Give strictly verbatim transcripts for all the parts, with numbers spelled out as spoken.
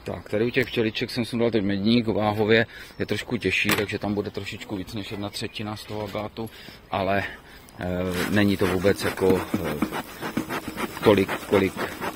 Tak, tady u těch včeliček jsem sundal teď medník, váhově je trošku těžší, takže tam bude trošičku víc než jedna třetina z toho agátu, ale e, není to vůbec jako e, tolik, kolik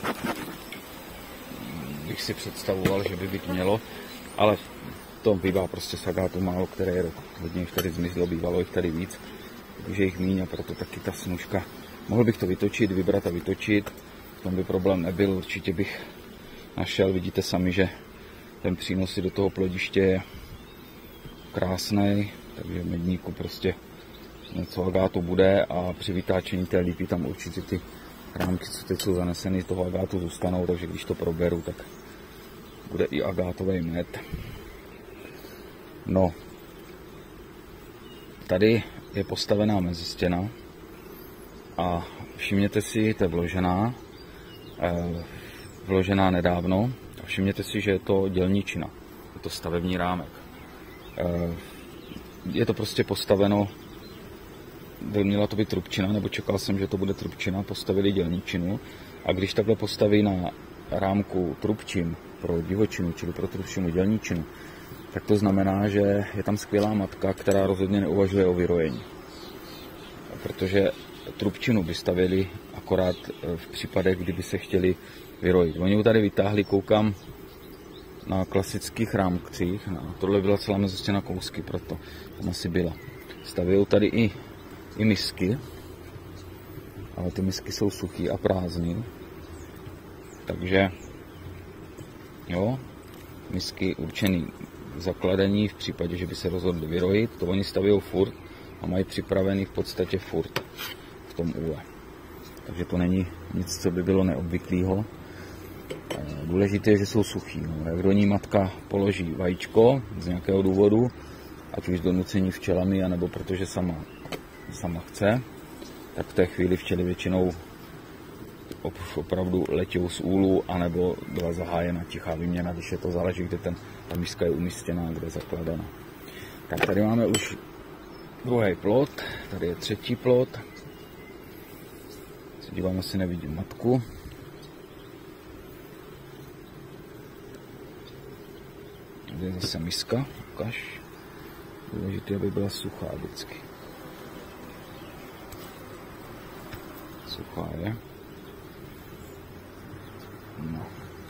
bych si představoval, že by být mělo, ale to bývá prostě z agátu málo, které je rok. Hodně jich tady zmizlo, bývalo jich tady víc, takže jich míň a proto taky ta snužka. Mohl bych to vytočit, vybrat a vytočit, v tom by problém nebyl, určitě bych našel, vidíte sami, že ten přínos do toho plodiště je krásný, takže v medníku prostě něco agátu bude a při vytáčení té lípy tam určitě ty rámky, co teď jsou zaneseny, z toho agátu zůstanou, takže když to proberu, tak bude i agátový med. No, tady je postavená mezistěna a všimněte si, to je vložená, vložená nedávno. A všimněte si, že je to dělničina, je to stavební rámek. Je to prostě postaveno, měla to být trubčina, nebo čekal jsem, že to bude trubčina, postavili dělničinu a když takhle postaví na rámku trubčin pro divočinu, čili pro trubčinu dělničinu, tak to znamená, že je tam skvělá matka, která rozhodně neuvažuje o vyrojení. Protože trubčinu by stavěli akorát v případech, kdyby se chtěli vyrojit. Oni ho tady vytáhli, koukám na klasických rámcích, no, tohle byla celá mezistěna kousky, proto tam asi byla. Stavějí tady i, i misky, ale ty misky jsou suchý a prázdný, takže jo, misky určený k zakladení v případě, že by se rozhodli vyrojit, to oni stavějí furt a mají připravený v podstatě furt v tom úle. Takže to není nic, co by bylo neobvyklého. Důležité je, že jsou suchý. No, jak do ní matka položí vajíčko z nějakého důvodu, ať už donucení včelami, anebo protože sama, sama chce, tak v té chvíli včely většinou opravdu letějí z úlu, anebo byla zahájena tichá výměna, když je to záleží, kde ten, ta miska je umístěná, kde je zakladaná. Tak tady máme už druhý plot, tady je třetí plot. Se dívám, asi nevidím matku. Tady je zase miska, ukaž. Důležité, aby byla suchá vždycky. Suchá je. No.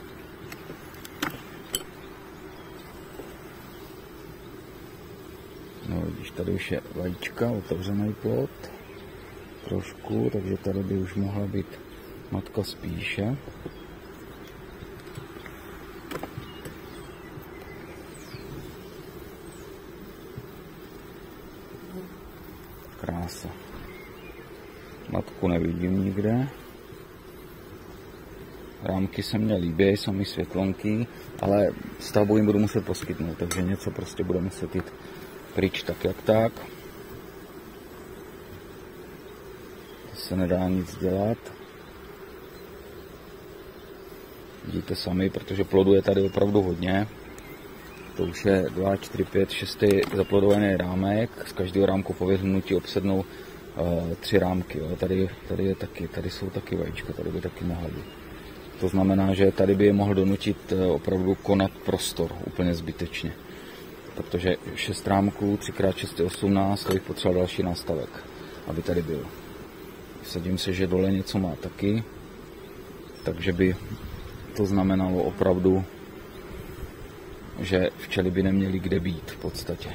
No vidíš, tady už je vajíčka, otevřený plot. Trošku, takže tady by už mohla být matka spíše. Krása. Matku nevidím nikde. Rámky se mně líbí, jsou mi světlonky, ale stavbu jim budu muset poskytnout, takže něco prostě bude muset jít pryč tak jak tak. Se nedá nic dělat. Vidíte sami, protože plodu je tady opravdu hodně. To už je dva, čtyři, pět, šest zaplodovaný rámek. Z každého rámku po vyhrnutí obsednou uh, tři rámky. Jo. Tady, tady, je taky, tady jsou taky vajíčka, tady by taky mohla být. To znamená, že tady by je mohl donutit uh, opravdu konat prostor úplně zbytečně. Protože šest rámků, tři krát šest je osmnáct, to bych potřeboval další nástavek, aby tady byl. Vsadím se, že dole něco má taky, takže by to znamenalo opravdu, že včely by neměly kde být v podstatě.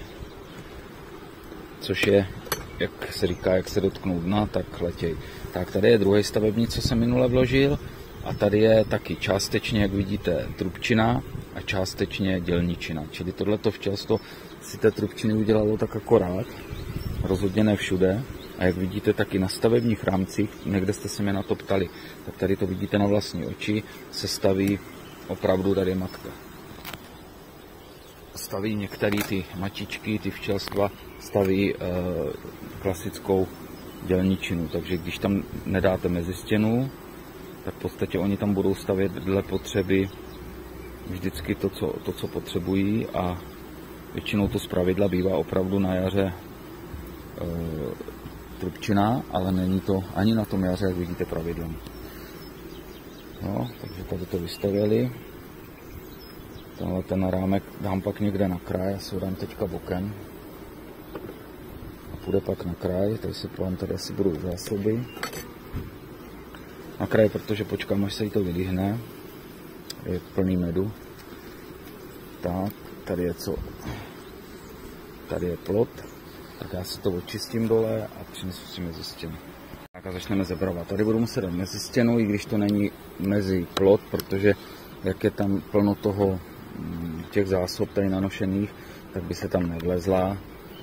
Což je, jak se říká, jak se dotknou dna, tak letěj. Tak tady je druhý stavební, co jsem minule vložil, a tady je taky částečně, jak vidíte, trubčina a částečně dělničina. Čili tohleto včelstvo si té trubčiny udělalo tak akorát, rozhodně ne všude. A jak vidíte, taky na stavebních rámcích, někde jste se mě na to ptali, tak tady to vidíte na vlastní oči, se staví opravdu tady matka. Staví některé ty matičky, ty včelstva, staví e, klasickou dělničinu. Takže když tam nedáte mezistěnu, tak v podstatě oni tam budou stavět dle potřeby vždycky to, co, to, co potřebují, a většinou to zpravidla bývá opravdu na jaře e, trubčina, ale není to ani na tom jaře, jak vidíte, pravidlem. No, takže tady to vystavěli. Tenhle ten rámek dám pak někde na kraj, já si ho dám teďka bokem. A půjde pak na kraj, tady si povím, tady asi budou zásoby. Na kraj, protože počkám, až se jí to vylíhne. Je plný medu. Tak, tady je co? Tady je plot. Tak já si to očistím dole a přinesu si mezi stěnu. Tak a začneme zebrovat. Tady budu muset dát mezi stěnu, i když to není mezi plot, protože jak je tam plno toho, těch zásob tady nanošených, tak by se tam nevlezla.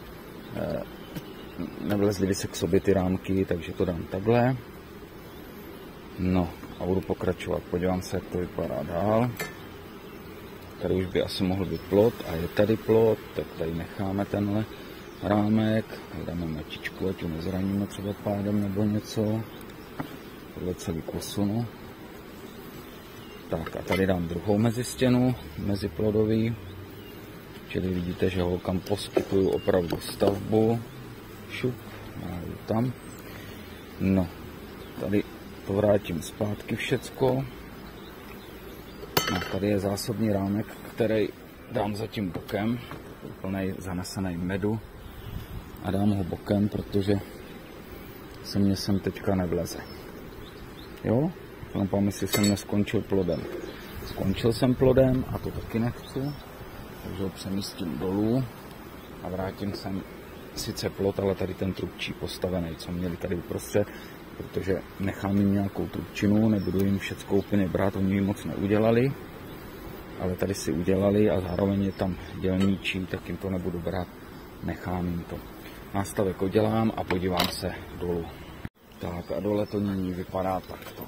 Nevlezly by se k sobě ty rámky, takže to dám takhle. No a budu pokračovat. Podívám se, jak to vypadá dál. Tady už by asi mohl být plot a je tady plot, tak tady necháme tenhle rámek. Dáme metičku, ať ho nezraníme třeba pádem nebo něco. Tohle celý posunu. Tak a tady dám druhou mezistěnu, meziplodový. Čili vidíte, že holkám poskytuju opravdu stavbu. Šup, máju tam. No, tady to vrátím zpátky všecko. No, tady je zásobní rámek, který dám zatím bokem, plný zanesený medu. A dám ho bokem, protože se mě sem teďka nevleze. Jo? Lampám, jestli jsem neskončil plodem. Skončil jsem plodem a to taky nechci, takže ho přemístím dolů a vrátím sem sice plot, ale tady ten trubčí postavený, co měli tady uprostřed, protože nechám jim nějakou trubčinu, nebudu jim všecko úplně brát, oni ji moc neudělali, ale tady si udělali a zároveň je tam dělníčí, tak jim to nebudu brát, nechám jim to. Nástavek udělám a podívám se dolů. Tak a dole to nyní vypadá takto.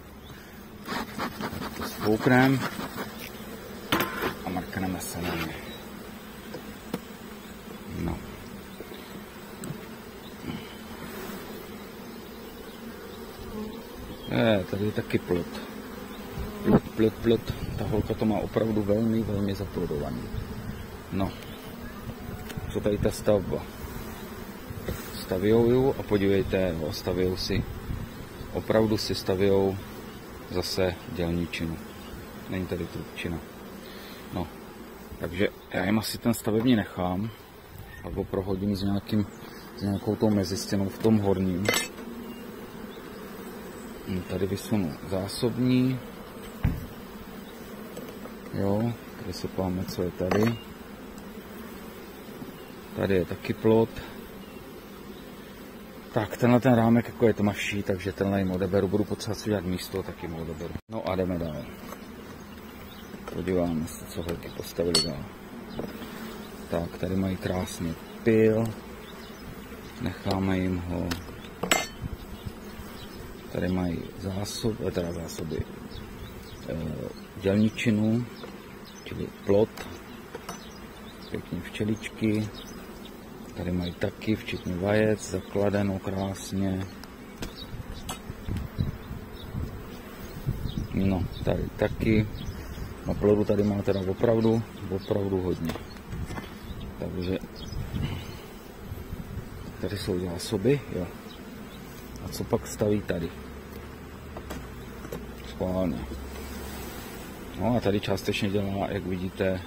To spoukneme a mrkneme se na ně. No. Je, tady je taky plot. Plot, plot, plot. Ta holka to má opravdu velmi, velmi zaplodovaný. No. Co tady ta stavba? Stavějou ju a podívejte, jo, stavějou si, opravdu si stavějou zase dělničinu. Není tady trubčina. No, takže já jim asi ten stavební nechám a ho prohodím s, nějakým, s nějakou tou mezistěnou v tom horním. Tady vysunu zásobní. Jo, tady se pláme, co je tady. Tady je taky plot. Tak, tenhle ten rámek jako je tmavší, takže tenhle jim odeberu. Budu potřebovat si dělat místo, tak jim odeberu. No a jdeme dál. Podíváme se, co holky postavili dál. Tak, tady mají krásný pyl. Necháme jim ho. Tady mají zásob, teda zásoby e, dělničinu, čili plot. Pěkně včeličky. Tady mají taky, včetně vajec, zakladeno krásně. No, tady taky. Na plodu tady má teda opravdu, opravdu hodně. Takže tady jsou zásoby, jo. A co pak staví tady? Schválně. No a tady částečně dělá, jak vidíte,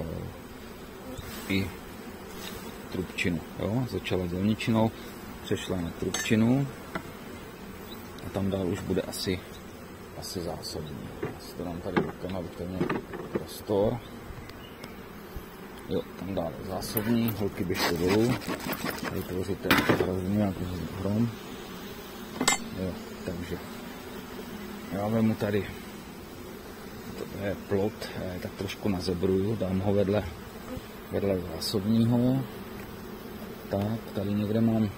i trubčinu. Jo? Začala dělničinou, přešla na trubčinu a tam dál už bude asi, asi zásobní. Já si to dám tady bokem, abych to měl prostor. Jo, tam dál je zásobní, holky běžte dolů. Tady tvoříte hrozně nějaký hrom. Jo, takže já vemu tady, to je plot, tak trošku nazebruju, dám ho vedle, vedle zásobního. Tak, tady někde mám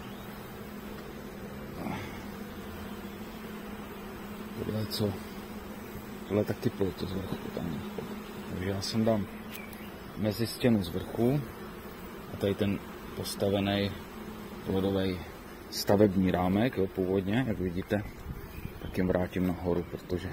tohle co, tohle taky plot z vrchu tam. Takže já sem dám mezi stěnu z vrchu a tady ten postavený plodový stavební rámek, jo, původně, jak vidíte, tak jim vrátím nahoru, protože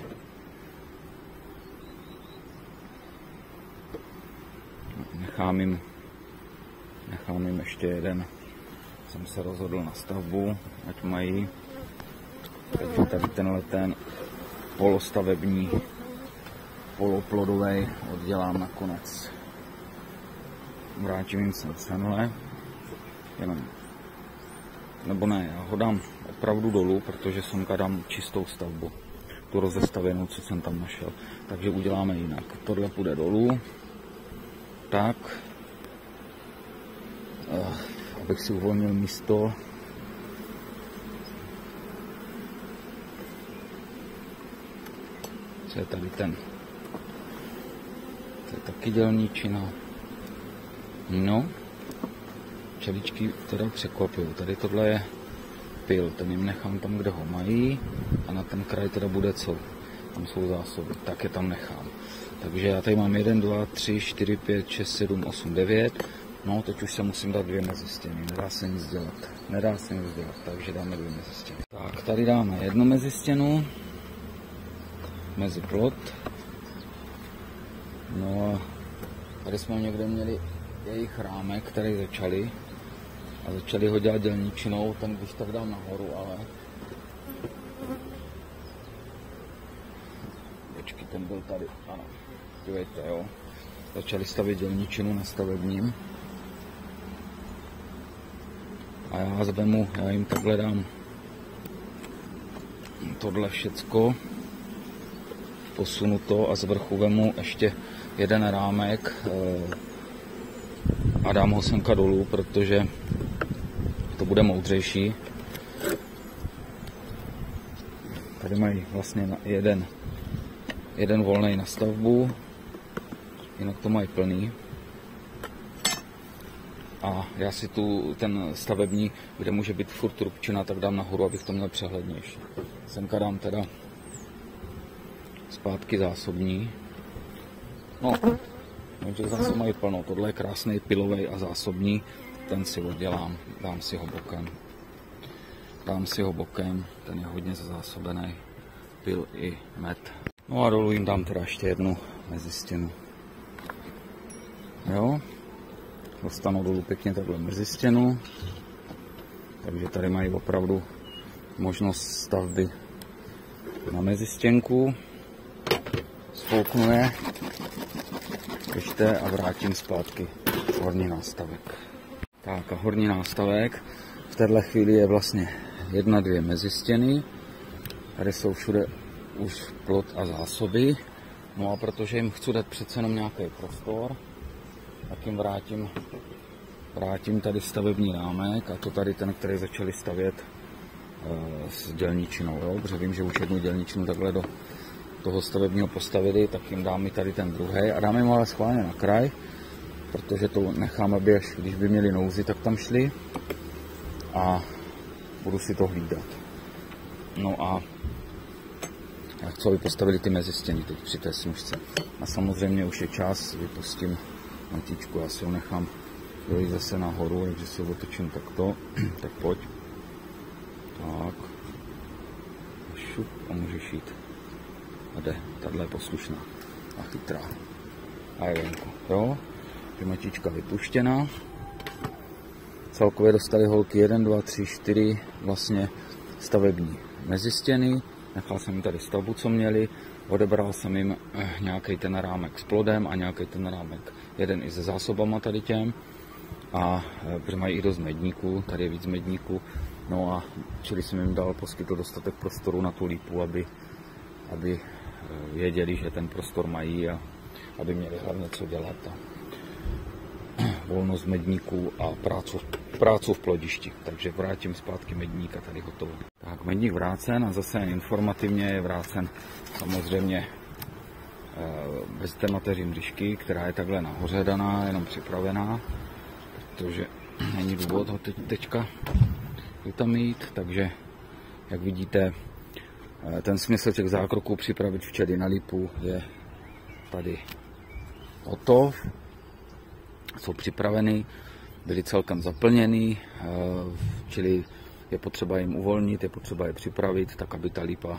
nechám jim Nechám jim ještě jeden, jsem se rozhodl na stavbu, ať mají. Takže tady tenhle ten polostavební poloplodový oddělám nakonec. Vrátím jim se semhle, jenom, nebo ne, já ho dám opravdu dolů, protože semka dám čistou stavbu, tu rozestavěnou, co jsem tam našel. Takže uděláme jinak. Tohle půjde dolů, tak, abych si uvolnil místo. Co je tady ten? To je taky dělníčina. No, čeličky teda překvapují. Tady tohle je pil, ten jim nechám tam, kde ho mají, a na ten kraj teda bude co? Tam jsou zásoby, tak je tam nechám. Takže já tady mám jedna, dva, tři, čtyři, pět, šest, sedm, osm, devět. No, teď už se musím dát dvě mezistěny, nedá se nic dělat. Nedá se nic dělat, takže dáme dvě mezistěny. Tak, tady dáme jednu mezistěnu, mezi plot. No a tady jsme někde měli jejich rámek, který začali. A začali ho dělat dělníčinou, ten když tak dám nahoru, ale... Počkej, ten byl tady, ano. Dívejte, jo. Začali stavět dělníčinu na stavebním. A já zvemu, já jim takhle dám tohle všecko. Posunu to a z vrchu vemu ještě jeden rámek a dám ho semka dolů, protože to bude moudřejší. Tady mají vlastně jeden, jeden volný na stavbu, jinak to mají plný. A já si tu ten stavební, kde může být furt trubčina, tak dám nahoru, abych to měl přehlednější. Semka dám teda zpátky zásobní. No, takže zase mají plno. Tohle je krásný pilový a zásobní. Ten si oddělám, dám si ho bokem. Dám si ho bokem, ten je hodně zazásobený. Pil i med. No a dolů jim dám teda ještě jednu mezistěnu. Jo. Dostanu dolů pěkně takhle mezistěnu. Takže tady mají opravdu možnost stavby na mezistěnku. Spouknu je, ještě a vrátím zpátky horní nástavek. Tak a horní nástavek v této chvíli je vlastně jedna, dvě mezistěny. Tady jsou všude už plot a zásoby. No a protože jim chci dát přece jenom nějaký prostor, tak jim vrátím, vrátím tady stavební rámek, a to tady ten, který začali stavět e, s dělníčinou. Jo? Protože vím, že už jednu dělníčinu takhle do toho stavebního postavili, tak jim dám i tady ten druhý a dáme jim ale schválně na kraj, protože to nechám, aby až když by měli nouzi, tak tam šli a budu si to hlídat. No a já chci, aby postavili ty mezistěny teď při té snužce. A samozřejmě už je čas, vypustím matičku, já si ho nechám dojít zase nahoru, takže si ho otočím takto, tak pojď. Tak. Šup a můžeš jít. A jde, tahle je poslušná a chytrá. A je venku, jo. Matička vypuštěná. Celkově dostali holky jedna, dva, tři, čtyři vlastně stavební mezistěny. Nechal jsem jim tady stavbu, co měli. Odebral jsem jim nějaký ten rámek s plodem a nějaký ten rámek. Jeden i se zásobama tady těm. A protože mají i dost medníků, tady je víc medníků. No a čili jsem jim dal, poskytl dostatek prostoru na tu lípu, aby, aby věděli, že ten prostor mají a aby měli hlavně co dělat. A volnost medníků a prácu, prácu v plodišti. Takže vrátím zpátky medníka, tady hotovo. Tak, medník vrácen a zase informativně je vrácen samozřejmě bez té mateří mřížky, která je takhle nahoře daná, jenom připravená, protože není důvod ho teď, teďka tam mít, takže jak vidíte, ten smysl těch zákroků připravit včely na lípu je tady hotov. Jsou připraveny, byly celkem zaplněny, čili je potřeba jim uvolnit, je potřeba je připravit, tak aby ta lípa,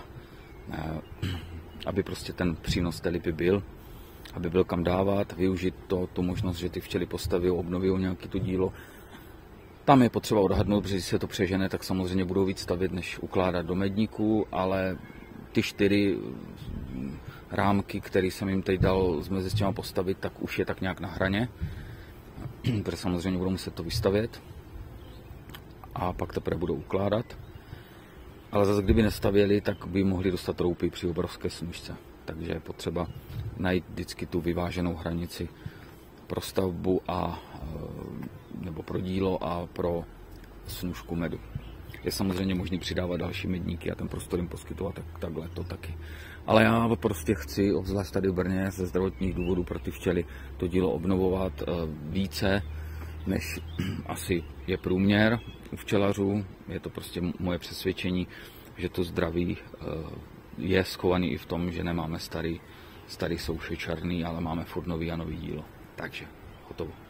aby prostě ten přínos té lípy byl, aby byl kam dávat, využít to, tu možnost, že ty včely postaví, obnoví nějaké to dílo. Tam je potřeba odhadnout, protože když se to přežene, tak samozřejmě budou víc stavět, než ukládat do medníků, ale ty čtyři rámky, které jsem jim teď dal mezi s těma postavit, tak už je tak nějak na hraně, protože samozřejmě budou muset to vystavět a pak teprve budou ukládat. Ale zase kdyby nestavěli, tak by mohli dostat roupy při obrovské snužce. Takže je potřeba najít vždycky tu vyváženou hranici pro stavbu a, nebo pro dílo a pro snužku medu. Je samozřejmě možné přidávat další medníky a ten prostor jim poskytovat tak, takhle to taky. Ale já prostě chci, obzvlášť tady v Brně, ze zdravotních důvodů pro ty včely, to dílo obnovovat více, než asi je průměr u včelařů. Je to prostě moje přesvědčení, že to zdraví je schovaný i v tom, že nemáme starý, starý souše černý, ale máme furt nový a nový dílo. Takže hotovo.